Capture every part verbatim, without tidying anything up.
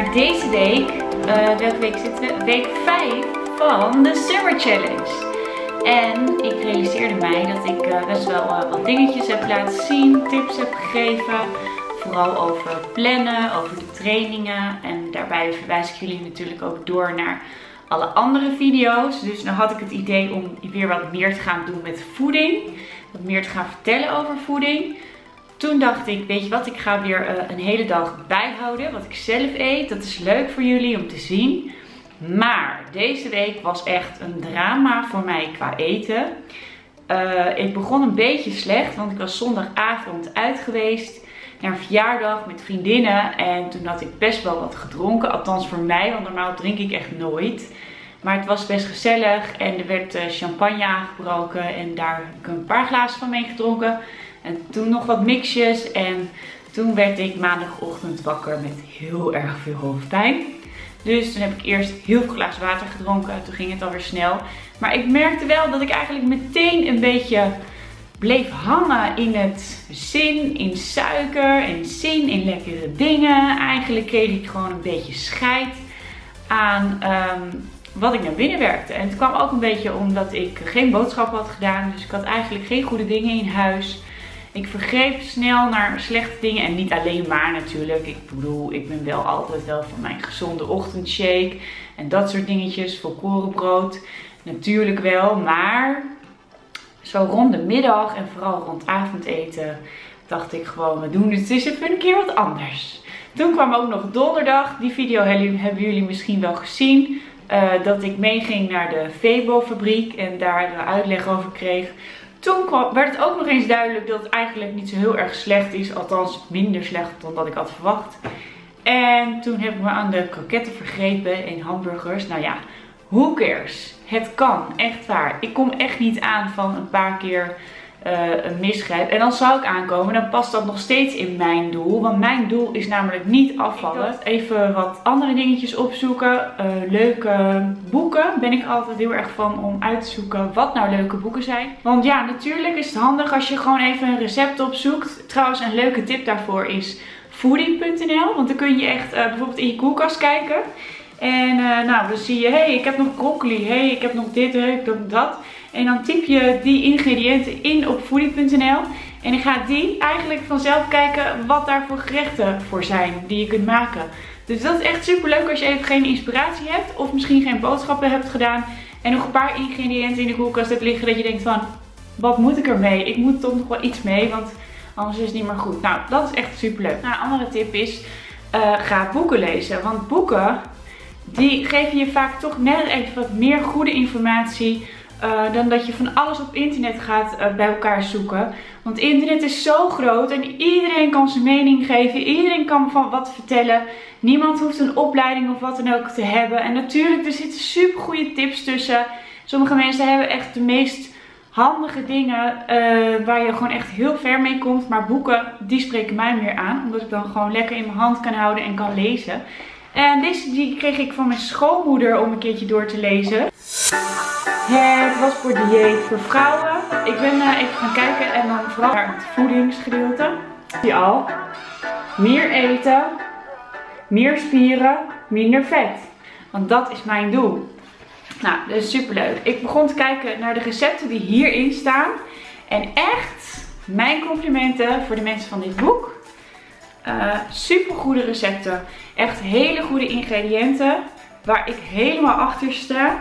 naar deze week. Uh, welke week zitten we? Week vijf van de Summer Challenge. En ik realiseerde mij dat ik uh, best wel uh, wat dingetjes heb laten zien, tips heb gegeven. Vooral over plannen, over de trainingen. En daarbij verwijs ik jullie natuurlijk ook door naar alle andere video's. Dus dan had ik het idee om weer wat meer te gaan doen met voeding. Wat meer te gaan vertellen over voeding. Toen dacht ik, weet je wat, ik ga weer uh, een hele dag bijhouden wat ik zelf eet. Dat is leuk voor jullie om te zien. Maar deze week was echt een drama voor mij qua eten. Uh, ik begon een beetje slecht, want ik was zondagavond uit geweest naar een verjaardag met vriendinnen. En toen had ik best wel wat gedronken. Althans voor mij, want normaal drink ik echt nooit. Maar het was best gezellig en er werd uh, champagne aangebroken. En daar heb ik een paar glazen van mee gedronken. En toen nog wat mixjes. En toen werd ik maandagochtend wakker met heel erg veel hoofdpijn. Dus toen heb ik eerst heel veel glazen water gedronken. Toen ging het alweer snel. Maar ik merkte wel dat ik eigenlijk meteen een beetje bleef hangen in het zin in suiker en zin in lekkere dingen. Eigenlijk kreeg ik gewoon een beetje scheid aan um, wat ik naar binnen werkte. En het kwam ook een beetje omdat ik geen boodschappen had gedaan. Dus ik had eigenlijk geen goede dingen in huis. Ik vergreep snel naar slechte dingen. En niet alleen maar natuurlijk. Ik bedoel, ik ben wel altijd wel van mijn gezonde ochtendshake. En dat soort dingetjes. Volkorenbrood. Natuurlijk wel. Maar zo rond de middag en vooral rond avondeten dacht ik gewoon, we doen het eens even een keer wat anders. Toen kwam ook nog donderdag. Die video hebben jullie misschien wel gezien. Uh, dat ik meeging naar de Febo fabriek en daar een uitleg over kreeg. Toen kwam, werd het ook nog eens duidelijk dat het eigenlijk niet zo heel erg slecht is. Althans minder slecht dan dat ik had verwacht. En toen heb ik me aan de kroketten vergrepen en hamburgers. Nou ja, who cares? Het kan, echt waar. Ik kom echt niet aan van een paar keer uh, een misgrijp. En dan zou ik aankomen, dan past dat nog steeds in mijn doel. Want mijn doel is namelijk niet afvallen. Even wat andere dingetjes opzoeken. Uh, leuke boeken. Ben ik altijd heel erg van om uit te zoeken wat nou leuke boeken zijn. Want ja, natuurlijk is het handig als je gewoon even een recept opzoekt. Trouwens, een leuke tip daarvoor is voeding punt n l. Want dan kun je echt uh, bijvoorbeeld in je koelkast kijken. En uh, nou, dan zie je, hé, hey, ik heb nog broccoli, hé, hey, ik heb nog dit, hé, hey, ik heb nog dat. En dan typ je die ingrediënten in op voeding punt n l. En dan gaat die eigenlijk vanzelf kijken wat daar voor gerechten voor zijn die je kunt maken. Dus dat is echt super leuk als je even geen inspiratie hebt. Of misschien geen boodschappen hebt gedaan. En nog een paar ingrediënten in de koelkast hebt liggen dat je denkt van, wat moet ik ermee? Ik moet toch nog wel iets mee, want anders is het niet meer goed. Nou, dat is echt super leuk. Nou, een andere tip is, uh, ga boeken lezen. Want boeken, die geven je vaak toch net even wat meer goede informatie uh, dan dat je van alles op internet gaat uh, bij elkaar zoeken. Want internet is zo groot en iedereen kan zijn mening geven. Iedereen kan van wat vertellen. Niemand hoeft een opleiding of wat dan ook te hebben. En natuurlijk, er zitten super goede tips tussen. Sommige mensen hebben echt de meest handige dingen uh, waar je gewoon echt heel ver mee komt. Maar boeken, die spreken mij meer aan. Omdat ik dan gewoon lekker in mijn hand kan houden en kan lezen. En deze die kreeg ik van mijn schoonmoeder om een keertje door te lezen. Het was voor dieet voor vrouwen. Ik ben uh, even gaan kijken en dan vooral naar het voedingsgedeelte. Zie je al. Meer eten, meer spieren, minder vet. Want dat is mijn doel. Nou, dat is super leuk. Ik begon te kijken naar de recepten die hierin staan. En echt, mijn complimenten voor de mensen van dit boek. Uh, super goede recepten. Echt hele goede ingrediënten. Waar ik helemaal achter sta.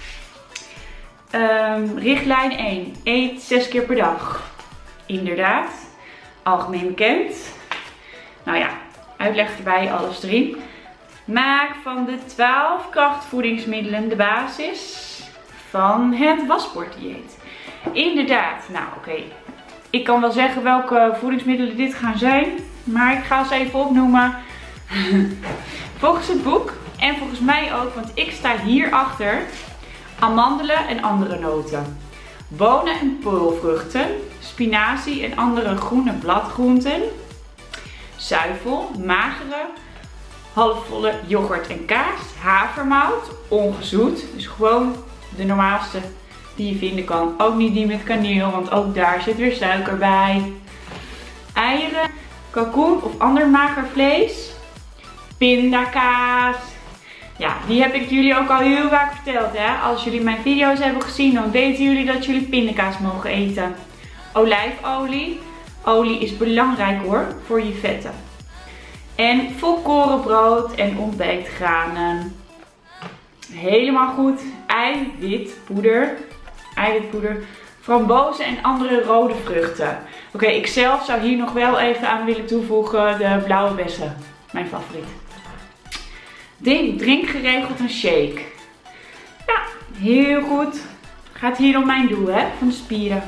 Um, richtlijn één. Eet zes keer per dag. Inderdaad. Algemeen bekend. Nou ja, uitleg erbij, alles erin. Maak van de twaalf krachtvoedingsmiddelen de basis van het waspoortdieet. Inderdaad. Nou oké. Okay. Ik kan wel zeggen welke voedingsmiddelen dit gaan zijn. Maar ik ga ze even opnoemen. Volgens het boek. En volgens mij ook. Want ik sta hierachter. Amandelen en andere noten. Bonen en peulvruchten. Spinazie en andere groene bladgroenten. Zuivel. Magere. Halfvolle yoghurt en kaas. Havermout. Ongezoet. Dus gewoon de normaalste die je vinden kan. Ook niet die met kaneel. Want ook daar zit weer suiker bij. Eieren. Kalkoen of ander mager vlees. pindakaas. Ja, die heb ik jullie ook al heel vaak verteld, hè. Als jullie mijn video's hebben gezien, dan weten jullie dat jullie pindakaas mogen eten. Olijfolie. Olie is belangrijk hoor, voor je vetten. En volkorenbrood en ontbijtgranen. Helemaal goed. Eiwitpoeder. Eiwitpoeder. Frambozen en andere rode vruchten. Oké, okay, ik zelf zou hier nog wel even aan willen toevoegen de blauwe bessen. Mijn favoriet. Drink geregeld een shake. Ja, heel goed. Gaat hier om mijn doel, hè, van de spieren.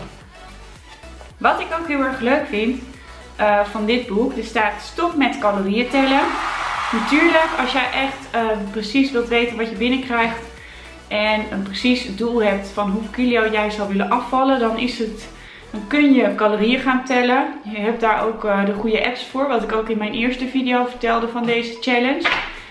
Wat ik ook heel erg leuk vind uh, van dit boek, er staat stop met calorieën tellen. Natuurlijk, als jij echt uh, precies wilt weten wat je binnenkrijgt en een precies doel hebt van hoeveel kilo jij zou willen afvallen, dan is het, dan kun je calorieën gaan tellen. Je hebt daar ook uh, de goede apps voor, wat ik ook in mijn eerste video vertelde van deze challenge.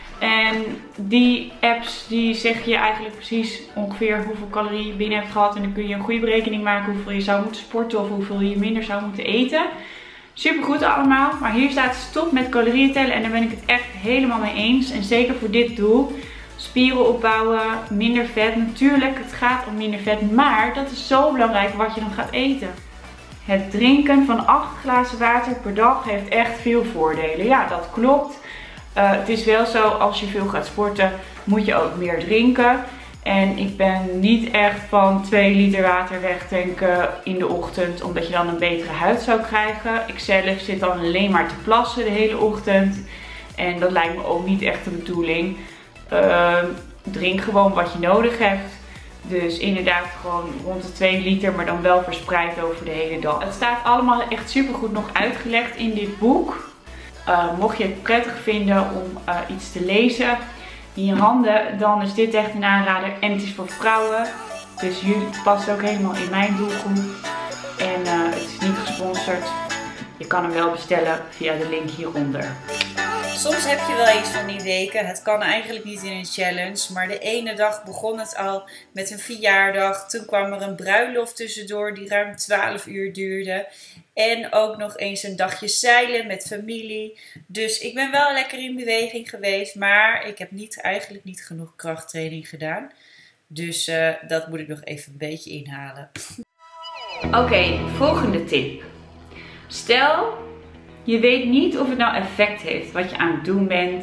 En die apps die zeg je eigenlijk precies ongeveer hoeveel calorieën je binnen hebt gehad. En dan kun je een goede berekening maken hoeveel je zou moeten sporten of hoeveel je minder zou moeten eten. Super goed allemaal. Maar hier staat stop met calorieën tellen en daar ben ik het echt helemaal mee eens. En zeker voor dit doel. Spieren opbouwen, minder vet. Natuurlijk, het gaat om minder vet. Maar dat is zo belangrijk wat je dan gaat eten. Het drinken van acht glazen water per dag heeft echt veel voordelen. Ja, dat klopt. Uh, het is wel zo, als je veel gaat sporten, moet je ook meer drinken. En ik ben niet echt van twee liter water wegtanken in de ochtend, omdat je dan een betere huid zou krijgen. Ik zelf zit dan alleen maar te plassen de hele ochtend. En dat lijkt me ook niet echt de bedoeling. Uh, drink gewoon wat je nodig hebt. Dus inderdaad gewoon rond de twee liter, maar dan wel verspreid over de hele dag. Het staat allemaal echt super goed nog uitgelegd in dit boek. Uh, mocht je het prettig vinden om uh, iets te lezen in je handen, dan is dit echt een aanrader. En het is voor vrouwen, dus jullie, het past ook helemaal in mijn doelgroep. En uh, het is niet gesponsord. Je kan hem wel bestellen via de link hieronder. Soms heb je wel eens van die weken, het kan eigenlijk niet in een challenge, maar de ene dag begon het al met een verjaardag. Toen kwam er een bruiloft tussendoor die ruim twaalf uur duurde. En ook nog eens een dagje zeilen met familie. Dus ik ben wel lekker in beweging geweest, maar ik heb niet, eigenlijk niet genoeg krachttraining gedaan. Dus uh, dat moet ik nog even een beetje inhalen. Oké, okay, volgende tip. Stel, je weet niet of het nou effect heeft wat je aan het doen bent.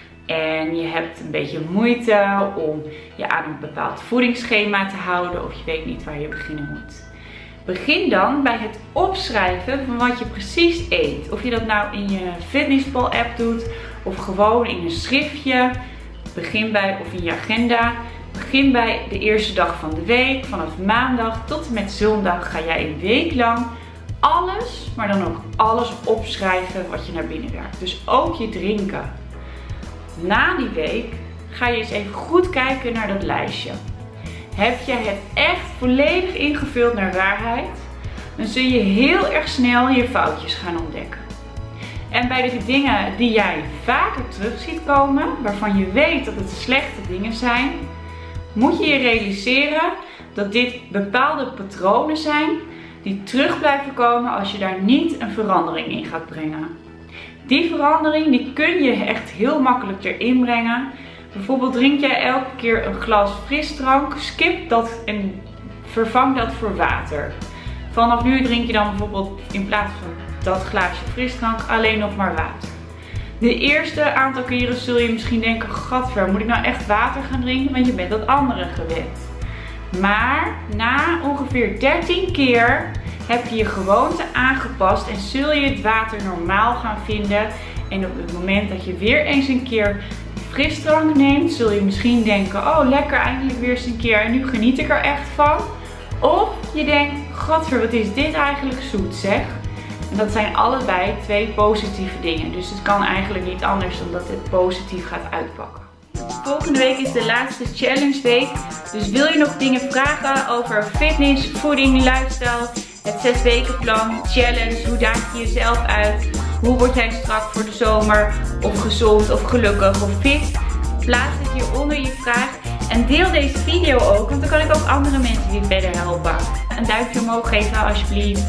En je hebt een beetje moeite om je aan een bepaald voedingsschema te houden. Of je weet niet waar je beginnen moet. Begin dan bij het opschrijven van wat je precies eet. Of je dat nou in je Fitnesspal app doet of gewoon in een schriftje. Begin bij, of in je agenda. Begin bij de eerste dag van de week. Vanaf maandag tot en met zondag ga jij een week lang alles, maar dan ook alles opschrijven wat je naar binnen werkt. Dus ook je drinken. Na die week ga je eens even goed kijken naar dat lijstje. Heb je het echt volledig ingevuld naar waarheid, dan zul je heel erg snel je foutjes gaan ontdekken. En bij de dingen die jij vaker terug ziet komen, waarvan je weet dat het slechte dingen zijn, moet je je realiseren dat dit bepaalde patronen zijn die terug blijven komen als je daar niet een verandering in gaat brengen. Die verandering die kun je echt heel makkelijk erin brengen. Bijvoorbeeld drink jij elke keer een glas frisdrank, skip dat en vervang dat voor water. Vanaf nu drink je dan bijvoorbeeld in plaats van dat glaasje frisdrank alleen nog maar water. De eerste aantal keren zul je misschien denken, gadver, moet ik nou echt water gaan drinken? Want je bent dat andere gewend. Maar na ongeveer dertien keer heb je je gewoonte aangepast en zul je het water normaal gaan vinden. En op het moment dat je weer eens een keer frisdrank neemt, zul je misschien denken, oh lekker, eindelijk weer eens een keer en nu geniet ik er echt van. Of je denkt, gadver, wat is dit eigenlijk zoet zeg. En dat zijn allebei twee positieve dingen. Dus het kan eigenlijk niet anders dan dat het positief gaat uitpakken. Volgende week is de laatste challenge week. Dus wil je nog dingen vragen over fitness, voeding, lifestyle, het zes weken plan, challenge, hoe daag je jezelf uit, hoe word jij strak voor de zomer, of gezond of gelukkig of fit, plaats het hieronder je vraag en deel deze video ook, want dan kan ik ook andere mensen die verder helpen. Een duimpje omhoog geven alsjeblieft.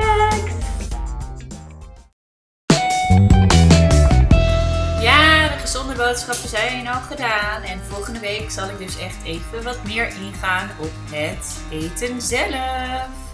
Thanks! Ja, de boodschappen zijn al gedaan. En volgende week zal ik dus echt even wat meer ingaan op het eten zelf.